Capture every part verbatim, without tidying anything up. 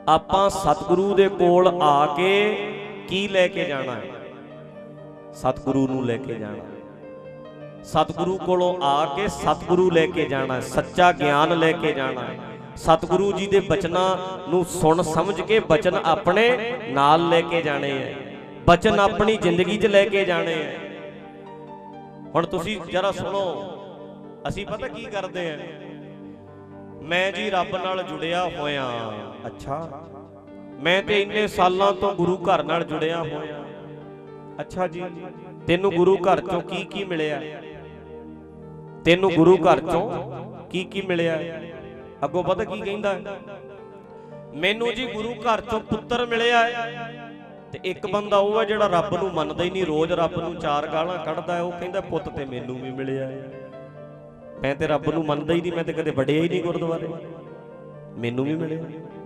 ਆਪਾਂ सतगुरु दे कोल आके की लैके जाना है? सतगुरु नूं लैके जाना, सतगुरु कोलों आके सतगुरु लैके जाना, सच्चा ज्ञान लैके जाना है। सतगुरु जी दे बचनां नूं सुन समझ के बचन अपने नाल लैके जाने हैं, बचन अपनी जिंदगी च लैके जाने हैं। हुण तुसीं जरा सुनो, असीं पता की करदे हैं? मैं जी रब नाल जुड़िया होया, अच्छा मैं ते इन्ने सालां तो गुरु घर नाल जुड़िया होया, अच्छा जी तेनू गुरु घर चों की की मिलिया? तेनू गुरु घर चों की की मिलिया? अगों पता की कहंदा है? मैनू जी गुरु घर चों पुत्तर मिलिया है। ते एक बंदा वो है जिहड़ा रब नूं मनदा ही नहीं, रोज रब नूं चार गालां कढ़दा है, वो कहंदा पुੱਤ ते मैनू भी मिलिया है। मैं ते रब नूं मनदा ही नहीं, मैं ते कदे वड़िया ही नहीं गुरुद्वारे, मैनू भी मिलिया।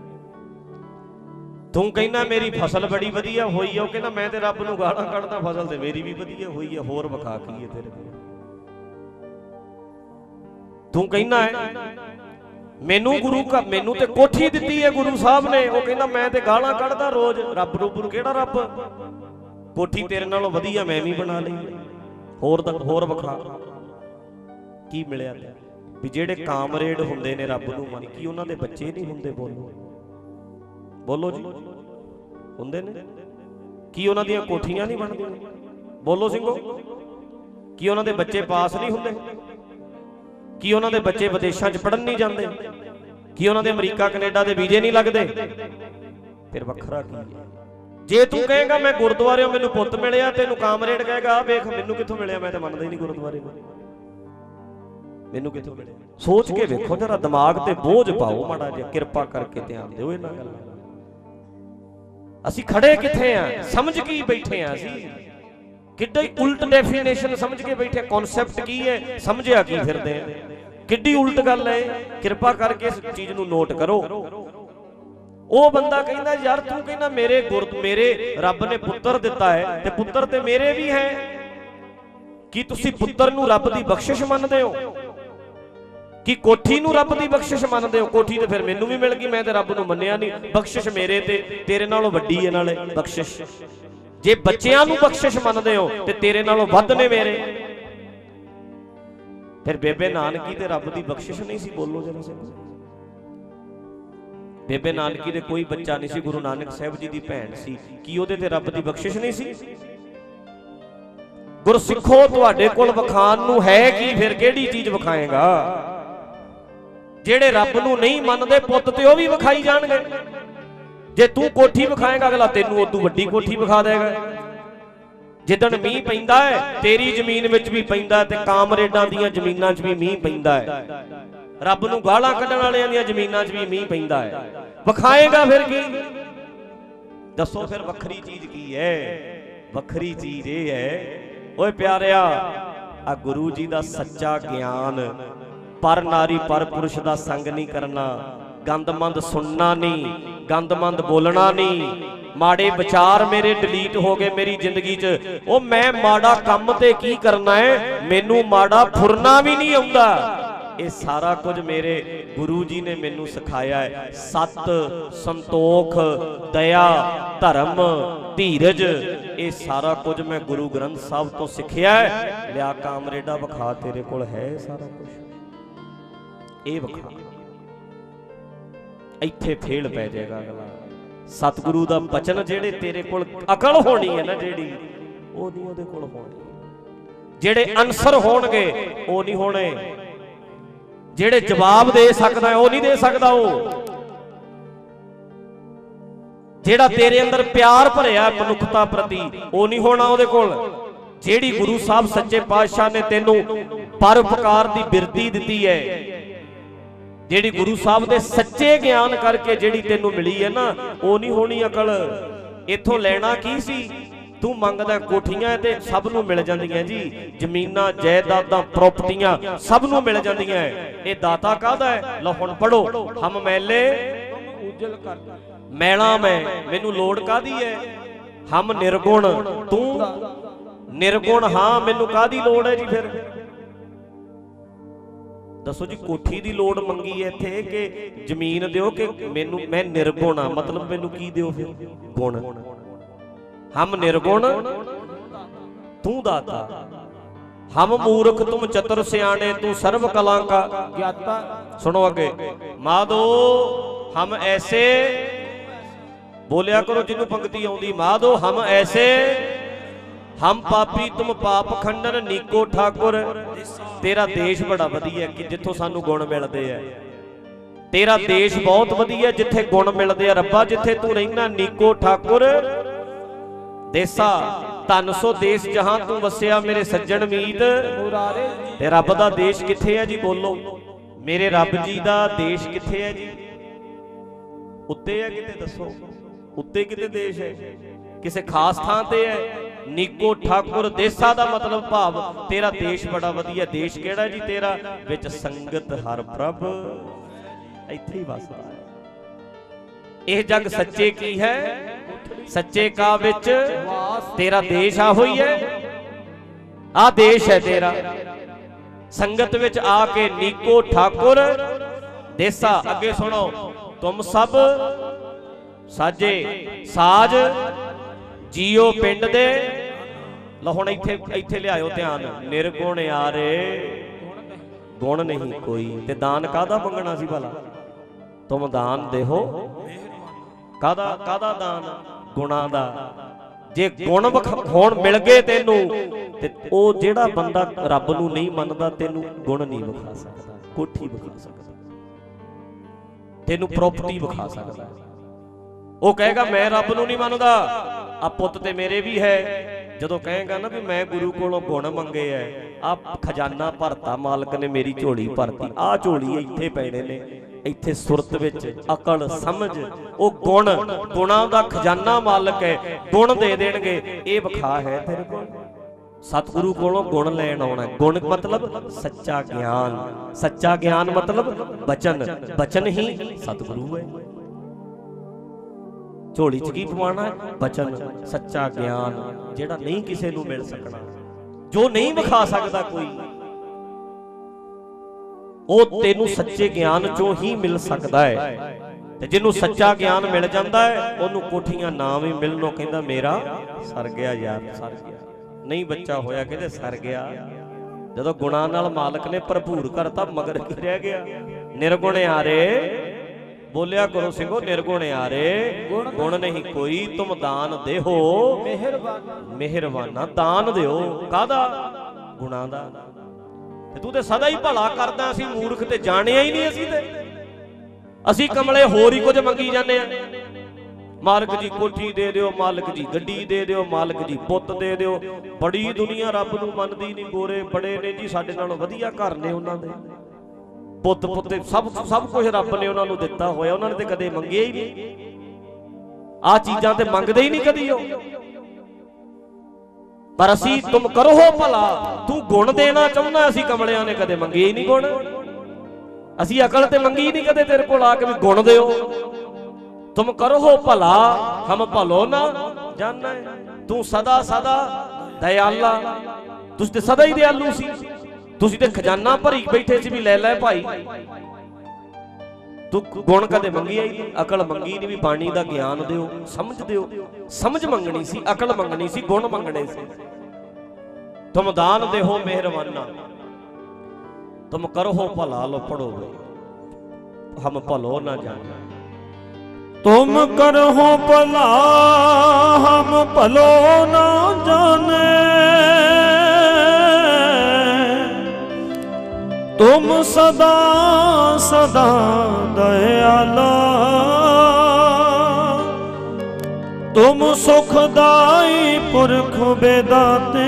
तू कहना मेरी फसल बड़ी वधिया होई है, वो कहना मैं ते रब नूं गालां कढ़दा, फसल ते मेरी भी वधिया होई है, होर विखा की है तेरे कोल? तू कहना है मैनू गुरु का मैनू ते कोठी दिती है गुरु साहब ने, वो कहना मैं ते गालां कढ़दा रोज, रब रूप नूं किहड़ा रब? कोठी तेरे नालों वधिया मैं भी बना लई, होर दा होर विखा की मिलिया? भी जेड़े कामरेड हुंदे ने रब नूं मन, की उन्हां दे बच्चे नहीं हुंदे? बोलो बोलो जी, हुंदे ने? की उन्हां दीयां कोठियां नहीं बनदियां? बोलो सिंघो, की उन्हां दे बच्चे पास नहीं हुंदे? की उन्हां दे बच्चे विदेशां च पढ़न नहीं जांदे? की उन्हां दे अमरीका कनेडा दे वीजे नहीं लगदे? फिर वखरा की है? जे तू कहेगा मैं गुरुद्वारे मैनू पुੱਤ मिलिया, तेनू कामरेड कहेगा वेख मैनू कित्थों मिलिया, मैं तो मनदा ही नहीं गुरुद्वारे मैनू कित्थों मिलिया। सोच के वेखो जरा, दिमाग ते बोझ पाओ माड़ा जिहा, किरपा करके ध्यान दिओ इन्हां गल्लां। असीं खड़े कित्थे आ? समझ की बैठे आ? असीं किड्डी उल्ट डेफिनेशन समझ के बैठे, कॉन्सैप्ट की है समझिया की फिरदे आ? किड्डी उल्ट गल है। किरपा करके इस चीज नूं नोट करो। ਉਹ ਬੰਦਾ ਕਹਿੰਦਾ यार तू कहना मेरे गुर मेरे रब ने पुत्र दिता है, ते पुत्र ते मेरे भी है, की तुसी पुत्र नूं रब दी बख्शिश मनदे हो? कि कोठी नूं रब दी बख्शिश मनदे हो? कोठी ते फिर मैनू भी मिल गई, मैं ते रब नूं मन्निया नहीं, बख्शिश मेरे ते तेरे नालों वड्डी है नाले बख्शिश। जे बच्चियां नूं बख्शिश मनदे हो ते तेरे नालों वध ने मेरे। फिर बेबे नानकी ते रब दी बख्शिश नहीं सी? बोलो जरा से, बेबे नानकी दे कोई बच्चा नहीं सी, गुरु नानक साहब जी दी भैन सी, की ओहदे ते रब दी बख्शिश नहीं सी? गुरसिखो तुहाडे कोल विखाण नूं है की? फिर किहड़ी चीज विखाएगा? जेड़े रब नूं नहीं मनदे पुੱਤ ते ओह भी विखाई जाणगे। जे तू कोठी विखाएगा, अगला तेनू उदू वड्डी कोठी विखा देगा। जिदन मींह पैंदा है तेरी जमीन विच भी पैंदा है, ते कामरेडां दीयां जमीनां च भी मींह पैंदा है, रब नूं गालां कढण वालियां दीयां जमीनां च भी मींह पैंदा है। विखाएगा फिर की? दसो फिर वखरी चीज की है? वखरी चीज ये है, ओए प्यारिया, आ गुरु जी दा सच्चा ज्ञान, पर नारी पर पुरुष दा संग नहीं करना, गंदमंद सुनना नहीं, गंदमंद बोलना नहीं, माड़े विचार मेरे डिलीट हो गए मेरी जिंदगी च, ओ मैं माड़ा काम ते की करना है, मैनू माड़ा फुरना भी नहीं आउंदा। ये सारा कुछ मेरे गुरु जी ने मैनू सिखाया है। सत, संतोख, दया, धर्म, धीरज, ये सारा कुछ मैं गुरु ग्रंथ साहब तो सिखिया है। लिया कामरेडा विखा, तेरे कोल है सारा कुछ, ये विखा। इत्थे फेल पै जाएगा अगला। सतगुरु दा बचन जेड़े तेरे कोल अकल होनी है ना, जेड़ी वो नहीं उहदे कोल होनी। जेड़े आंसर होणगे वो नहीं होने, जेड़े जवाब दे सकदा है वो नहीं दे सकदा। वो जेड़ा तेरे अंदर प्यार भरिया मनुखता प्रति वो नहीं होना उहदे कोल। जेड़ी गुरु साहब सच्चे पातशाह ने तेनू परोपकार दी बिरती दिती है, जेड़ी गुरु साहब दे सच्चे ज्ञान करके जेड़ी तेनू मिली है ना, वो नहीं होनी अकल। इथों लेना की सी? तू मंगदा कोठियां ते सब नूं मिल जांदियां जी, जमीनां जायदादां प्रॉपर्टियां सब नूं मिल जांदियां। ये दाता काहदा है? लो हुण पढ़ो, हम मैले उजल कर मैला मैं, मैनू लोड़ काहदी है? हम निर्गुण, तू निर्गुण, हां मैनू काहदी लोड़ है जी? फिर दसो जी कोठी दी लोड़ मंगी है इत्थे कि जमीन दिओ कि मैनू मैं निर्गुण हाँ, मतलब मैनू की दिओ फिर गुण। हम निर्गुण तू दाता, हम मूर्ख तुम चतुर सियाने तू सर्व कला का ज्ञाता। सुनो आगे, माधो हम ऐसे बोलिया करो जिन्हों पंक्ति आउंदी, माधो हम ऐसे हम पापी तुम पाप खंडन नीको ठाकुर। तेरा देश बड़ा वधिया कि जिथों सानू गुण मिलते हैं, तेरा देश बहुत वधिया जिथे गुण मिलते हैं रब्बा, जिथे तू रहना नीको ठाकुर देसा। धन सो देश जहां तू वसिया मेरे सज्जन मीत। ते रब दा देश किथे है जी, बोलो मेरे रब जी दा देश किथे है जी? उत्ते है किते, दसो उत्ते किते देश है? किसे खास थां ते है? नीको ठाकुर देसा दा मतलब भाव तेरा देश बड़ा वधिया। देश केड़ा जी तेरा? विच संगत हर प्रभ इत्थे ही वसदा है। यह जग सच्चे की है, सच्चे का विच तेरा देश आ होई है, आ देश है तेरा। संगत विच आके नीको ठाकुर देसा। अगे सुनो, तुम सब साजे साज जियो पिंड दे। लो हुण इत्थे इत्थे लियाओ ध्यान, निर्गुण यारे गुण नहीं कोई। ते दान कादा मंगना सी भला? तुम दान देहो कादा कादा दान? गुणा दा। जे गुण होण मिल गए तेनू ते ओ जेड़ा बंदा रब नू नहीं मनदा तेनू गुण नहीं विखा सकदा, कोठी विखा सकदा, तेनू प्रॉपर्टी विखा सकदा। ਉਹ ਕਹੇਗਾ मैं रब नूं नहीं मनदा, आ पुत ते मेरे भी है। ਜਦੋਂ ਕਹੇਗਾ ना भी मैं गुरु कोलों गुण मंगे है, आ खजाना भरता मालक ने मेरी झोली भरती। आ झोली इत्थे पैणे ने, इत्थे सुरत विच अकल समझ ओ गुण, गुणां दा खजाना मालक है, गुण दे देणगे। ये विखा है तेरे कोल। सतगुरु कोलों गुण लैण आउणा। गुण मतलब सच्चा ज्ञान, सच्चा ज्ञान मतलब बचन, बचन ही सतगुरु है। झोली च की पवाना है? बचन, सच्चा ज्ञान जेड़ा नहीं किसी नूं मिल सकना, जो नहीं विखा सकता कोई, वो तेनू सच्चे ज्ञान चों ही मिल सकता है। ते जिन्नू सच्चा ज्ञान मिल जाता है उन्होंने कोठियां नाम ही मिलनों कहंदा मेरा सर गया यार, सर गया। नहीं बच्चा होया कहते सर गया। जदों गुणां नाल मालक ने भरपूर करता मगर की रह गया? निर्गुण यारे बोलिया करो सिंगो, निर्गुण यारे गुण नहीं कोई। तुम दान देहो मेहरबाना। दान दिओ कादा? गुणां दा। ते तू ते सदा ही भला करदा, असीं मूर्ख ते जाणिया ही नहीं। असीं ते असीं कमले होर ही कुछ मंगी जाने आ। मालिक जी कोठी दे दिओ, मालिक जी गड्डी दे दिओ, मालिक जी पुੱਤ दे दिओ। बड़ी दुनिया रब नूं मनदी नहीं। गोरे बड़े ने जी साडे नालों वधिया घर ने, उन्हां दे पुੱਤ पुੱਤ सब सब कुछ रब ने उन्होंने दिता होया, उन्होंने तो कदे मंगे ही नहीं। आ चीज़ां ते मंगदे ही नहीं कदी हो। पर असी तुम करो हो भला, तू गुण देना चाहुंदा, असी कमलियां ने कदे मंगे ही नहीं गुण। असी अकल ते मंगी ही नहीं कदे तेरे कोल आके भी गुण दिओ। तुम करो हो भला हम भलो ना जानना है। तू सदा सदा दयाला, तुसीं ते सदा ही दयालु सी। तुसीं ते खजाना भरी बैठे सी भी लै लै भाई। तू गुण कदे मंगी आई नहीं, अकल मंगी नहीं भी बाणी दा ज्ञान दिओ, समझ दिओ। समझ मंगनी सी, अकल मंगनी सी, गुण मंगने सी। तुम दान देहो मेहरबाना, तुम करो हो भला। लो पढ़ो, हम भलो ना जाना। तुम करो भला हम भलो ना जाने, तुम सदा सदा दयाला। तुम सुखदाई पुरख बेदाते,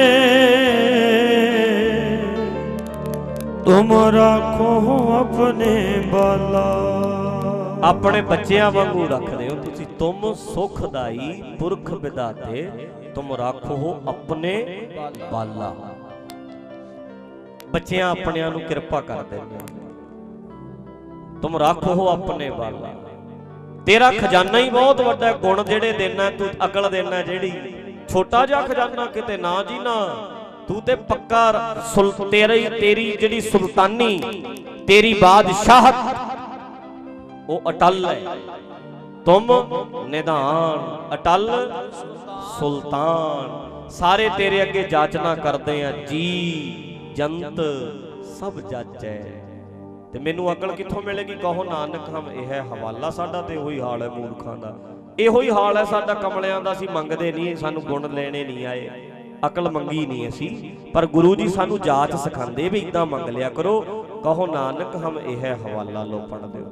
तुम राखो अपने बाला। अपने बच्चियां वांगू रखदे हो तुसी। तुम सुखदाई पुरख विधाते, तुम राखो अपने बाला। बच्चियां अपनियां नूं किरपा कर देंगे। तुम राखो अपने बाला। तेरा खजाना ही बहुत वड्डा गुण जेड़े देना तू, अकल देना जेड़ी छोटा जा खजाना किते ना जी ना। तू ते पक्का सुल तेरी तेरी जिहड़ी सुल्तानी तेरी बादशाहत वो अटल है। तुम निधान अटल सुल्तान। सारे तेरे अगे जाचना करते हैं, जी जंत सब जाचै। ते मैनू अकल कित्थों मिलेगी? कहो नानक हम यह हवाला साडा ते ओही हाल है मूर्खां दा। इहो ही हाल है साडा कमलियां दा। असीं मंगदे नहीं, सानू गुण लेने नहीं आए, अकल मंगी नहीं असी। पर गुरु जी सानू जाच सिखांदे भी इदां मंग लिया करो। कहो नानक हम यह हवाला लो पढ़ दिओ।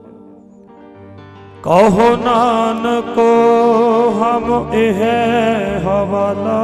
कहो नानको हम यह हवाला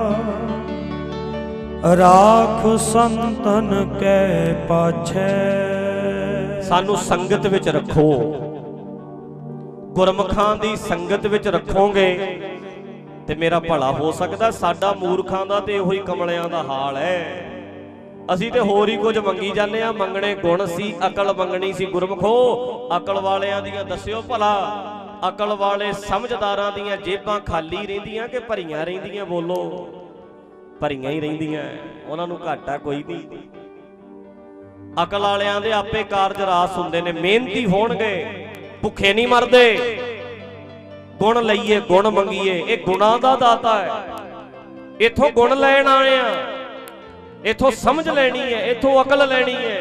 राख संतन कै पाछे। सानू संगत विच रखो, गुरमुखां दी संगत विच रखोगे ते मेरा भला हो सकदा। साडा मूर्खां दा ते इहो ही कमलियां दा हाल है। असीं ते होर ही कुछ मंगी जाने आ। मंगणे गुण सी, अकल मंगणी सी गुरमुखो। अकल वालियां दियां दस्सिओ भला, अकल वाले समझदारां दियां जेबां खाली रहिंदियां कि भरीआं रहिंदियां? बोलो, भरीआं ही रहिंदियां, उन्हां नूं घाटा कोई नहीं। अकल वालियां दे आपे कारज रास हुंदे ने, मेहनती होणगे, भुखे नहीं मरदे। गुण लईए, गुण मंगीए, ये गुणां दा दाता है। इथों गुण लैण आए आ, इथों समझ लेनी है, इथों अकल लेनी है।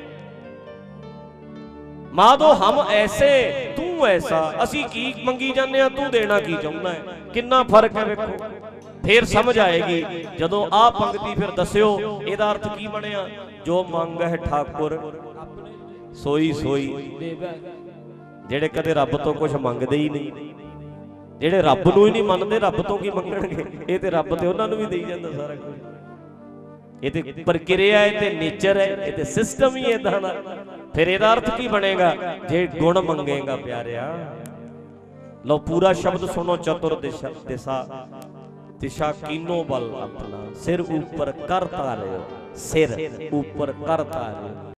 माधो हम ऐसे तू ऐसा, असी की मंगी जाने, तू देना की चाहुंदा है। कितना फर्क है वेखो। फिर समझ आएगी जदों आ पंक्ति फिर दस्सिओ इहदा अर्थ की बनिया। जो मंग है ठाकुर सोई सोई। जेड़े कदे रब तो कुछ मंगदे ही नहीं, जेड़े रब नूं ही नहीं मनदे, रब तो की मंगणगे? ये ते रब ते उन्हां नूं भी देई जांदा सारा कुछ। ये ते प्रक्रिया है, ते नेचर है, ये ते सिस्टम ही इदां दा। फिर इहदा अर्थ की बनेगा? जे गुण मंगेगा प्यारिया। लो पूरा शब्द सुनो। चतुर दिशा दिशा दिशा कीनो बल अपना, सिर ऊपर कर तारे, सिर ऊपर कर तारे।